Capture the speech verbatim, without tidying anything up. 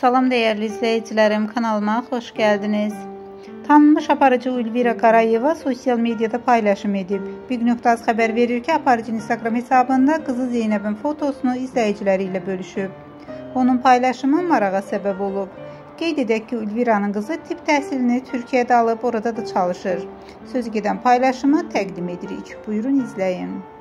Salam değerli izleyicilerim, kanalıma hoş geldiniz. Tanınmış aparıcı Elvira Qarayeva sosyal medyada paylaşım edib. Big.az xəbər verir ki, aparıcının Instagram hesabında kızı Zeynəbin fotosunu izləyiciləri ilə bölüşüb. Onun paylaşımı marağa səbəb olub. Qeyd edək ki, Elviranın qızı tibb təhsilini Türkiyədə alıb, orada da çalışır. Söz gedən paylaşımı təqdim edirik. Buyurun izləyin.